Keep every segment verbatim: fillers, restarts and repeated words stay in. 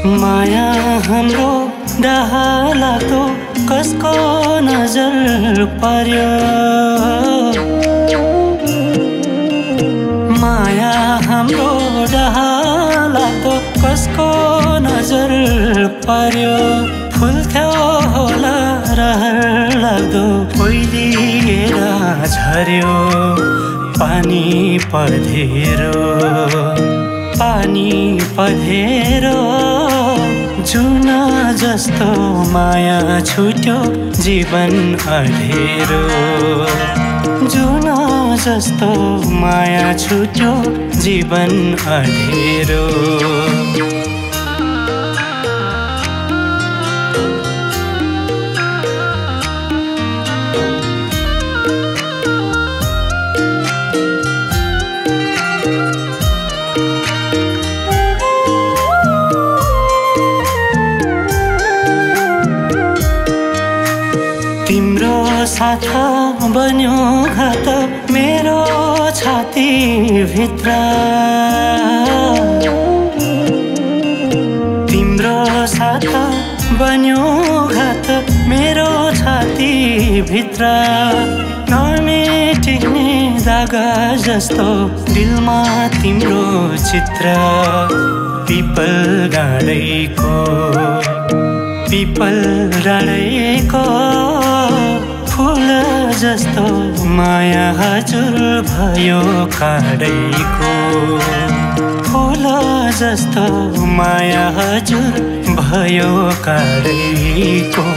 माया हाम्रो डहालाग्दो कसको नजर पर्यो। माया हाम्रो डहालाग्दो कसको नजर पर्यो। फुल्थ्यो होला रहर लाग्दो ओइलिएर झर्यो। पानी पधेरो पानी पधेरो जुन जस्तो माया छुट्यो जीवन अँधेरो। जुन जस्तो माया छुट्यो जीवन अँधेरो। तिम्रो साथ बन्यो घात मेरो छाती भित्र। तिम्रो साथ बन्यो घात मेरो छाती भित्र। नमेटिने दागा जस्तो दिलमा तिम्रो चित्र। पिपल डाँडैको पिपल डाँडैको फूल जस्तो माया हजुर भयो काँडैको। फूल जस्तो माया हजुर भयो काँडैको।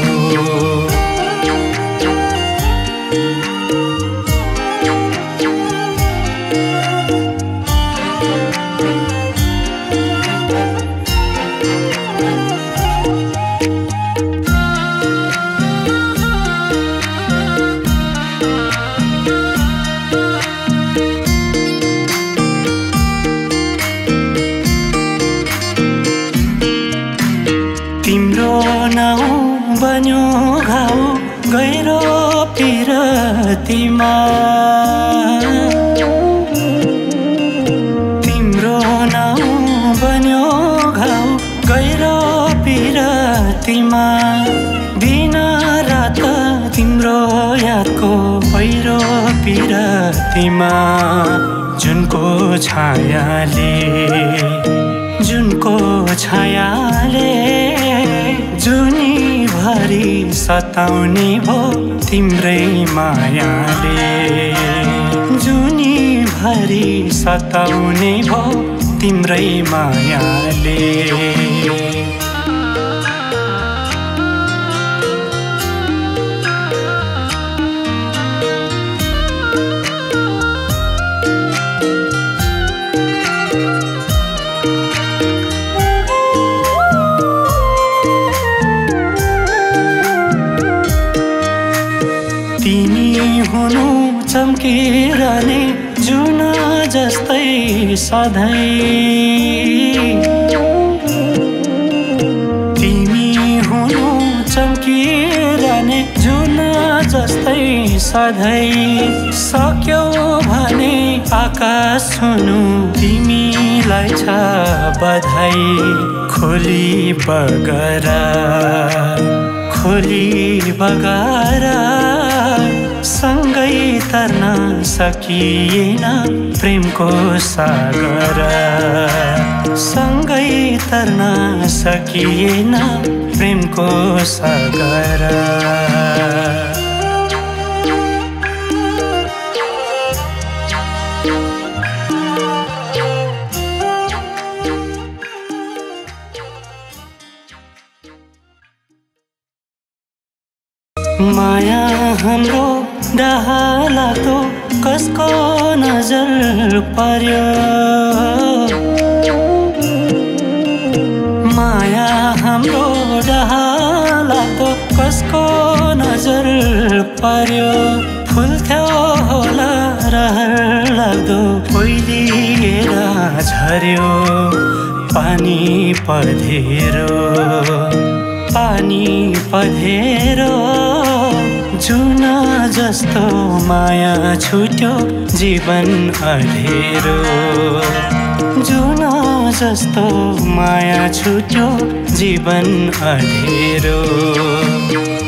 तिम्रो नाउँ बन्यो घाउ गहिरो पिरतीमा। तिम्रो नाउँ बन्यो घाउ गहिरो पिरतीमा। दिन रात तिम्रो यादको पहिरो पिरतीमा। जुनको छायाले जुनको छायाले जुनी भरि सताउने भो तिम्रै मायाले। जुनी भरि सताउने भो तिम्रै मायाले। तिमी हुनु चम्किरहने जुन जस्तै सधैँ। तिमी हुनु चम्किरहने जुन जस्तै सधैँ। सक्यौ भने आकाश हुनु तिमीलाई छ बधाई। खोली बगरा खोली बगरा सँगै तर्न सकिएन प्रेमको सागर। सँगै तर्न सकिएन प्रेमको सागर। माया हाम्रो डहालाग्दो कसको नजर पर्यो। माया हाम्रो डहालाग्दो कसको नजर पर्यो। फुल्थ्यो होला रहर लाग्दो ओइलिएर झर्यो। पानी पधेरो पानी पधेरो जुन जस्तो माया छुट्यो जीवन अँधेरो। जुन जस्तो माया छुट्यो जीवन अँधेरो।